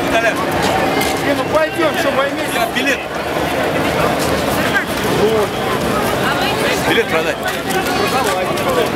Колян. Ну пойдем, что поймете. Билет. Билет продать.